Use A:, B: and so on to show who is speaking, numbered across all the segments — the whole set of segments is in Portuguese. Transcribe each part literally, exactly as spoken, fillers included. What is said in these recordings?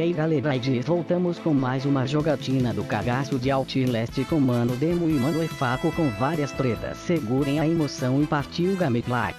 A: aí galera, e voltamos com mais uma jogatina do cagaço de Outlast com Mano Demo e Mano Efaco com várias tretas. Segurem a emoção e partiu gameplay.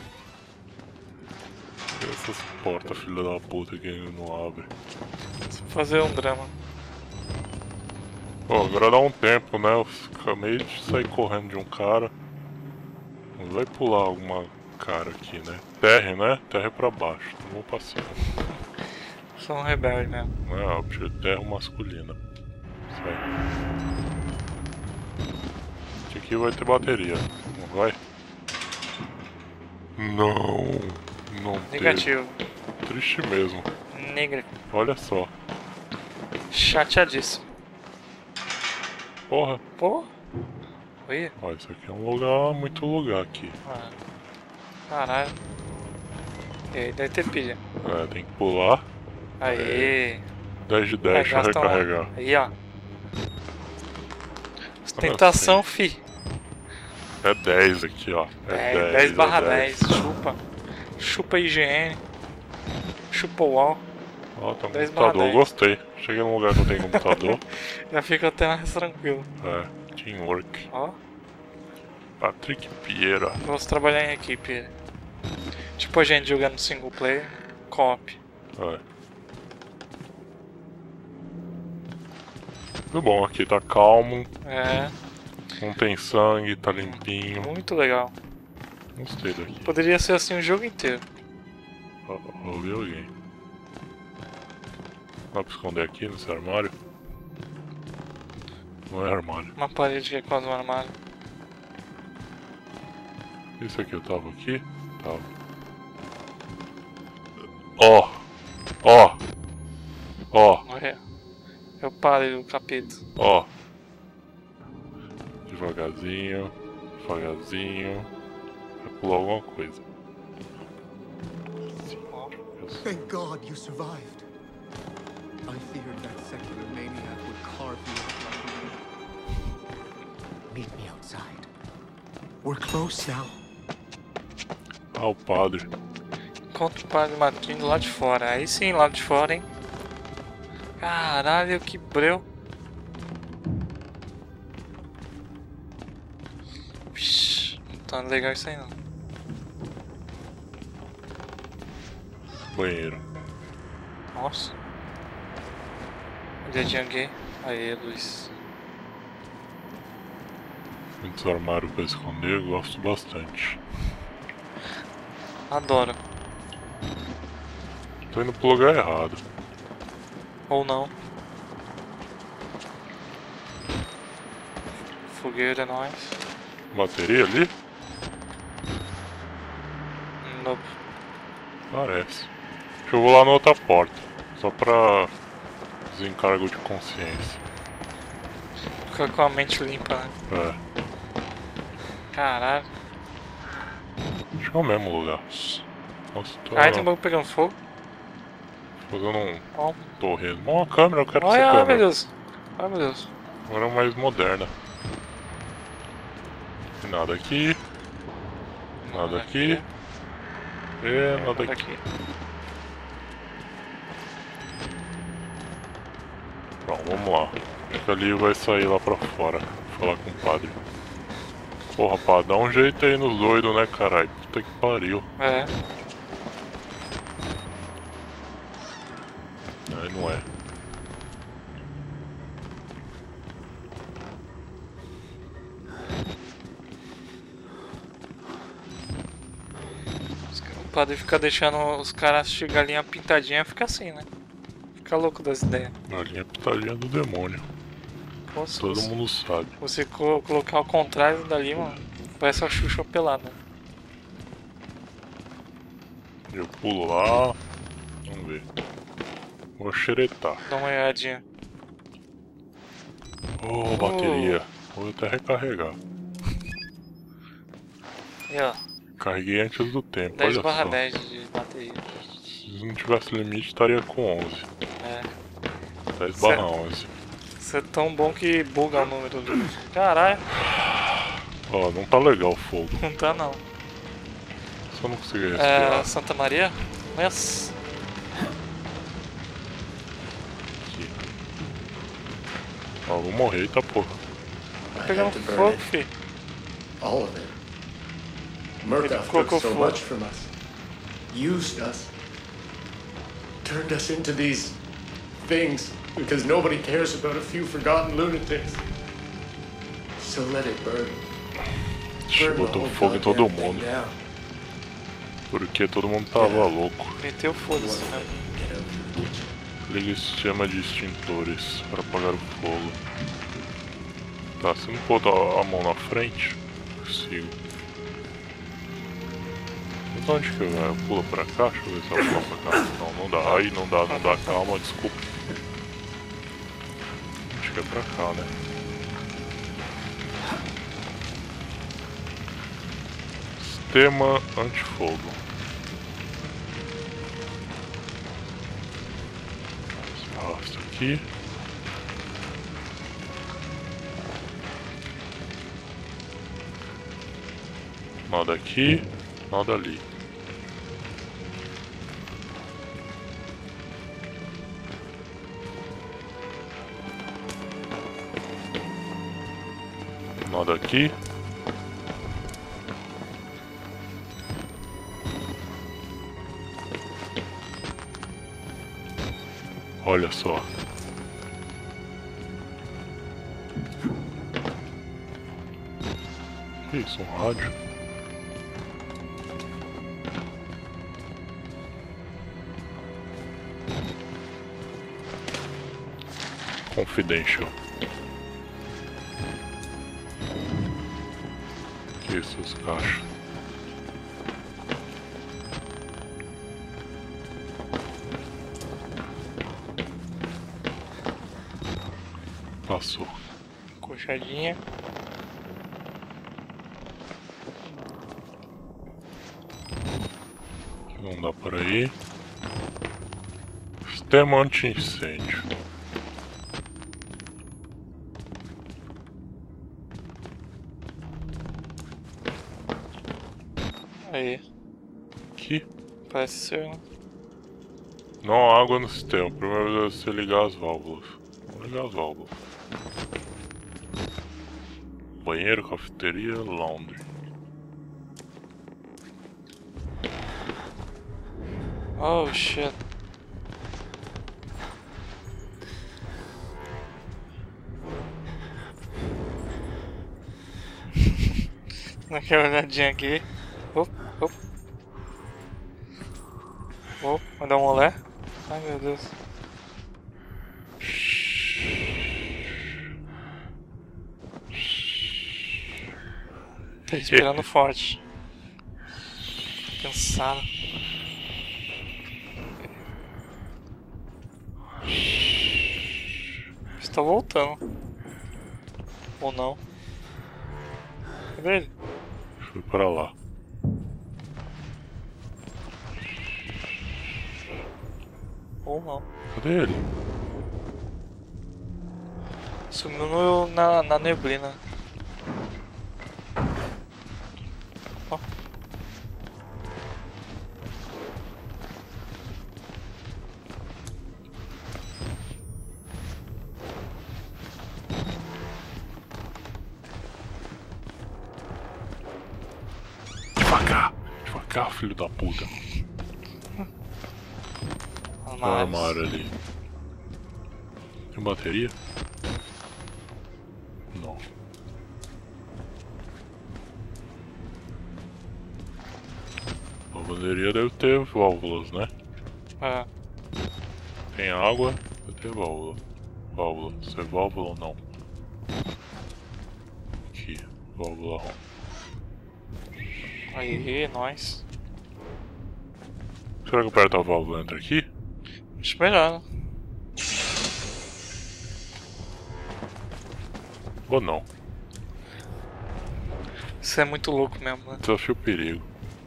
B: Essas portas, filha da puta, que ele não abre.
C: Vou fazer um drama.
B: Pô, agora dá um tempo, né? Eu acabei de sair correndo de um cara. Não vai pular alguma cara aqui, né? Terra, né? Terra é pra baixo, não vou pra cima.
C: Sou um rebelde mesmo.
B: Não é óbvio, terra masculina. Sai. Esse aqui vai ter bateria, não vai? Não, não tem.
C: Negativo.
B: Triste mesmo.
C: Negra.
B: Olha só.
C: Chateadíssimo.
B: Porra.
C: Pô. Oi.
B: Ó, isso aqui é um lugar, muito lugar aqui.
C: Ah. Caralho. E aí, deve ter pilha.
B: É, tem que pular.
C: Aê.
B: dez de dez, deixa eu
C: Gasta um-
B: recarregar.
C: Aí, ó. Ostentação, fi.
B: É dez aqui, ó. É dez.
C: dez barra
B: é
C: dez. Chupa. Chupa I G N. Chupa o UOL.
B: Ó, tem um
C: dez barra
B: computador,
C: dez.
B: gostei. Cheguei num lugar que eu tenho computador.
C: Já fica até mais tranquilo.
B: É, teamwork.
C: Ó.
B: Patrick Vieira.
C: Vamos trabalhar em equipe. Tipo a gente jogando single player. Co-op.
B: É. Tudo bom, aqui tá calmo.
C: É.
B: Não tem sangue, tá limpinho.
C: Muito legal.
B: Gostei daqui.
C: Poderia ser assim o jogo inteiro.
B: Ó, ouvi alguém. Dá pra esconder aqui nesse armário? Não é armário.
C: Uma parede que é quase um armário.
B: Isso aqui eu tava aqui? Tava. Ó! Ó! Ó!
C: Olha. Eu parei o capítulo.
B: Ó! Devagarzinho, devagarzinho. Vai pular alguma coisa.
D: Thank God you survived. I feared that secular maniac would carve you up like Meet me outside. We're close now.
B: Ah, o padre.
C: Encontra o padre Marquinhos lá de fora. Aí sim, lá de fora, hein? Caralho, que breu. Vixe, não tá legal isso aí não.
B: Banheiro.
C: Nossa. Olhadinha gay. Aí, Luiz.
B: Muitos armários pra esconder, eu gosto bastante.
C: Adoro.
B: Tô indo pro lugar errado.
C: Ou não. Fogueira é nóis.
B: Bateria ali?
C: Nope.
B: Parece. Deixa eu vou lá na outra porta. Só pra desencargo de consciência.
C: Fica com a mente limpa, né?
B: É.
C: Caralho.
B: Acho que é o mesmo lugar. Nossa, tô
C: Ai, tem um bagulho pegando fogo.
B: fazendo um
C: Ó.
B: torresmo. Uma câmera, eu quero essa
C: Olha, ai meu
B: câmera.
C: Deus. Ai meu Deus.
B: Agora é mais moderna. Tem nada aqui. Nada aqui. E nada
C: Nada
B: aqui.
C: aqui.
B: Bom, vamos lá. Acho que ali vai sair lá pra fora. Falar com o padre. Porra, pá, dá um jeito aí nos doidos, né, caralho? Puta que pariu.
C: É.
B: Aí não é.
C: O padre fica deixando os caras assistir galinha pintadinha, fica assim, né? Fica louco das ideias.
B: A linha pitadinha do demônio.
C: Pô, se
B: Todo
C: você,
B: mundo sabe.
C: você co colocar ao contrário dali, mano, parece a Xuxa pelada.
B: Eu pulo lá. Vamos ver. Vou xeretar.
C: Dá uma olhadinha.
B: Oh, bateria. Vou até recarregar.
C: E ó,
B: Carreguei antes do tempo,
C: dez
B: olha
C: barra
B: só.
C: dez de bateria.
B: Se não tivesse limite, estaria com onze.
C: É.
B: dez barra onze.
C: Isso é tão bom que buga o número do. Caralho,
B: Ó, não tá legal o fogo.
C: não tá não.
B: Só não consegui
C: É,
B: respirar.
C: Santa Maria? Nossa.
B: Ó, vou morrer, eita porra.
C: Tá pegando fogo, fi.
D: All of it. Murkoff took so much from us. Used us. Turned us into these things because nobody cares about a few forgotten lunatics. So let it burn.
B: Botou fogo em todo mundo. Porque todo mundo tava louco.
C: Meteu foda-se, né?
B: Liga o sistema de extintores para apagar o fogo. Tá, se não pôr a mão na frente, consigo. Então onde que eu, eu pulo pra cá? Deixa eu ver se eu pulo pra cá. Não, não dá. Aí não dá, não dá, calma, desculpa. Acho que é pra cá, né? Sistema antifogo. Arrasta aqui. Nada aqui, nada ali. Nada aqui. Olha só. Que isso, um rádio? Confidential. Que isso, as caixas? Passou.
C: Coxadinha.
B: Não dá por aí. Sistema anti-incêndio.
C: Aí.
B: Aqui?
C: Parece ser, né?
B: Não há água no sistema. Primeiro é você ligar as válvulas. Vou ligar as válvulas. Banheiro, cafeteria, laundry.
C: Oh shit. Naquela olhadinha aqui. Op, op. Op, vai dar um olé. Ai meu Deus. Respirando forte. Cansado. Está voltando. Ou não? Cadê ele?
B: Foi pra lá.
C: Ou não?
B: Cadê ele?
C: Sumiu no, na, na neblina. Ó.
B: Devagar! Devagar, filho da puta. No armário ali. Tem bateria? Não. A lavanderia deve ter válvulas, né?
C: É.
B: Tem água, deve ter válvula. Válvula. Se é válvula ou não. Aqui, válvula on.
C: Aí, nós.
B: Será que aperta a válvula entra aqui?
C: Acho melhor, né?
B: Ou não?
C: Isso é muito louco mesmo, né?
B: Desafio perigo.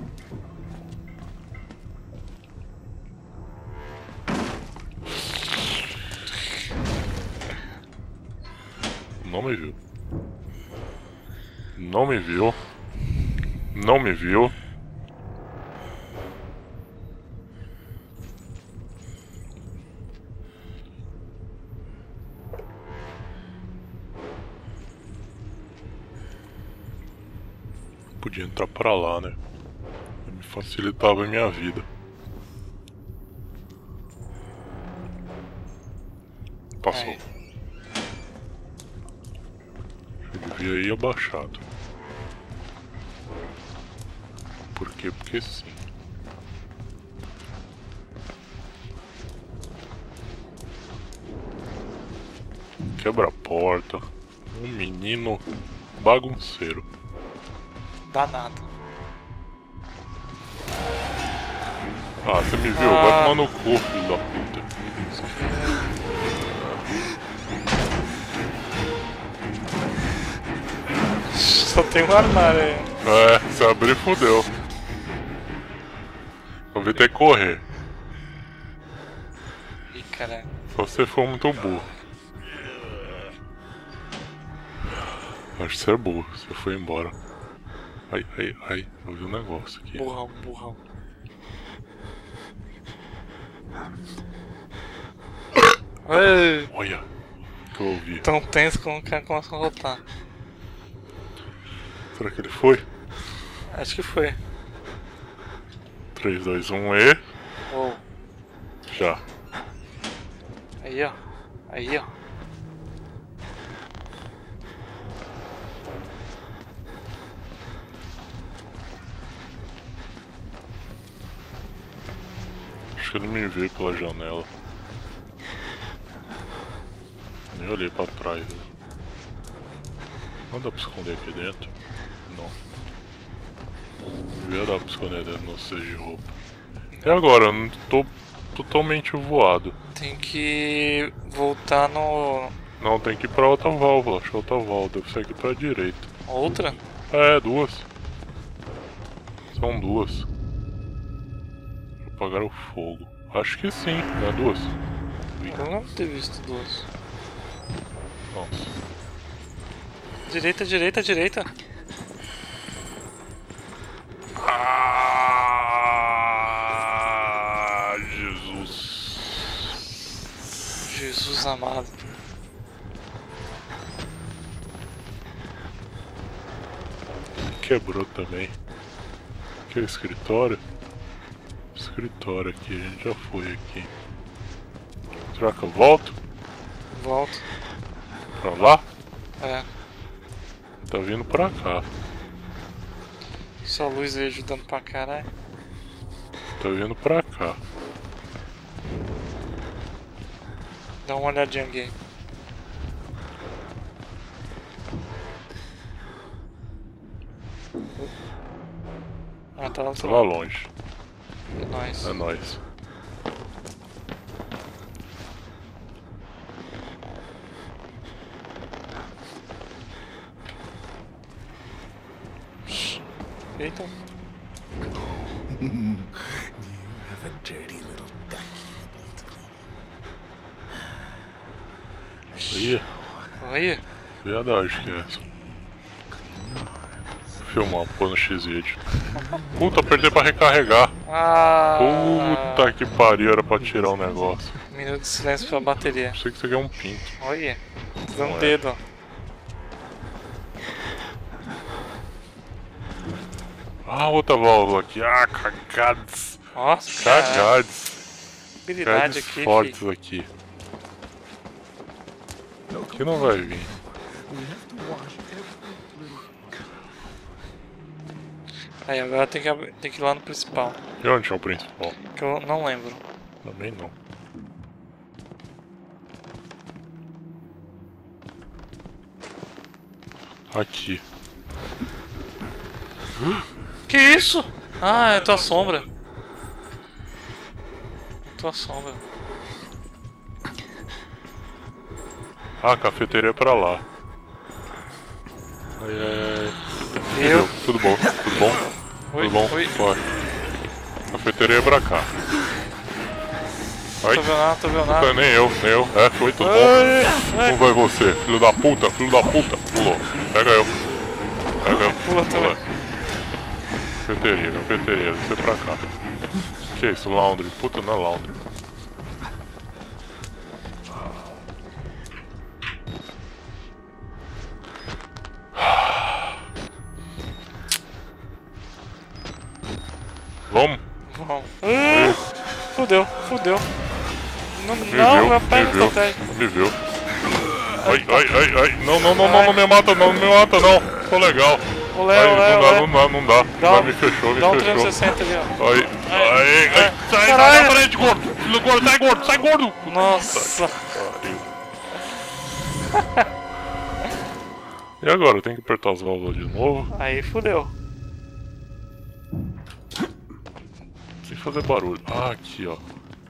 B: Não me viu. Não me viu. Não me viu. podia entrar pra lá, né? Me facilitava a minha vida. Passou.
C: Aí.
B: Eu devia ir abaixado. Por quê? Porque sim. Quebra a porta. Um menino bagunceiro.
C: Danado.
B: Ah, você me viu?
C: Ah.
B: Vai tomar no cu, filho da puta.
C: Só tem um armário aí.
B: É, se abrir, fodeu. Vou ter que correr.
C: Ih, caralho.
B: Só você for muito burro. Acho que você é burro, você foi embora. Ai, ai, ai, eu vi um negócio aqui.
C: Burrão, burrão. Ei,
B: Olha, o que eu ouvi.
C: tão tenso como o cara começa a rotar.
B: Será que ele foi?
C: Acho que foi.
B: três, dois, um e.
C: Oh.
B: Já.
C: Aí, ó. Aí, ó.
B: Acho que ele me vê pela janela. Nem olhei pra trás. Né? Não dá pra esconder aqui dentro? Não. Devia dar pra esconder dentro no cesto de roupa. E agora? Eu não tô totalmente voado.
C: Tem que voltar no...
B: Não, tem que ir pra outra válvula. Acho que outra válvula. Deve ser aqui pra direita.
C: Outra?
B: É, duas. São duas. Apagar o fogo. Acho que sim, não é duas?
C: Eu não ter visto duas.
B: Nossa.
C: Direita, direita, direita.
B: Ah, Jesus.
C: Jesus amado.
B: Quebrou também. Aqui é o escritório. Escritório aqui, a gente já foi aqui. Será que eu volto?
C: Volta.
B: Pra lá?
C: É.
B: Tá vindo pra cá.
C: Só a luz aí ajudando pra caralho.
B: Tá vindo pra cá.
C: Dá uma olhadinha aqui. Ah, tá lá do
B: Tá
C: outro
B: lá
C: lado.
B: longe.
C: É nóis.
B: É nóis.
C: Eita.
D: You have a dirty little ducky.
B: Aí,
C: Olha.
B: viadagem que é essa. Filmar, pôr no X-Video. Puta, apertei pra recarregar.
C: Ah.
B: Puta que pariu, era pra tirar o negócio.
C: Minuto de silêncio pra bateria.
B: Achei que isso aqui é um pinto.
C: Olha. Dá um
B: Não é.
C: dedo, ó.
B: Ah, outra válvula aqui. Ah, cagados.
C: Nossa, cara.
B: Cagados.
C: Habilidade
B: Cagados
C: aqui,
B: fortes
C: filho.
B: aqui. Aqui não vai vir.
D: We have to wash every little.
C: Aí, agora tem que, ab- tem que ir lá no principal.
B: E onde é o principal?
C: Que eu não lembro.
B: Também não. Aqui.
C: Que isso? Ah, é tua sombra. Tua sombra.
B: Ah, a cafeteria é pra lá. Ai, ai, ai.
C: Eu?
B: Tudo bom? Tudo bom?
C: Oi,
B: Tudo bom?
C: oi.
B: Vai. Cafeteria é pra cá. Ai,
C: Tô vendo nada, tô vendo
B: tá,
C: nada.
B: nem eu, nem eu. É, foi tudo bom.
C: Ai, ai.
B: Como vai você? Filho da puta, filho da puta. Pulou. Pega eu. Pega eu.
C: Pula também.
B: Cafeteria, cafeteria. Você pra cá. Que isso? Laundry. Puta, não é laundry.
C: Fudeu, fudeu. Não,
B: Me
C: não
B: viu,
C: meu
B: me
C: pé não
B: viu,
C: protege.
B: me viu. Ai, ai, ai, ai. Não, não, não, não, não me mata não, não me mata não. Tô legal.
C: Olé,
B: Ai,
C: olé,
B: não dá,
C: olé.
B: não dá, não dá.
C: Dá
B: Vai,
C: um-
B: me fechou, me
C: Dá um
B: fechou.
C: trezentos e sessenta ali, ó.
B: Ai, ai, ai. Sai, sai
C: Caralho.
B: da frente, gordo. Filho do gordo, sai gordo, sai gordo.
C: Nossa.
B: Pariu. E agora? Tem que apertar as válvulas de novo.
C: Aí fudeu.
B: Sem fazer barulho. Ah, aqui, ó.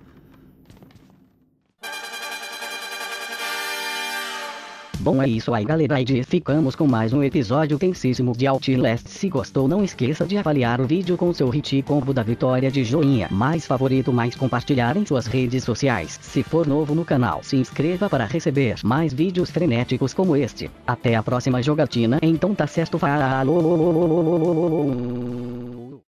A: Bom, é isso aí, galera, e ficamos com mais um episódio tensíssimo de Outlast. Se gostou, não esqueça de avaliar o vídeo com seu hit combo da vitória de joinha, mais favorito, mais compartilhar em suas redes sociais. Se for novo no canal, se inscreva para receber mais vídeos frenéticos como este. Até a próxima jogatina, então tá certo, falou!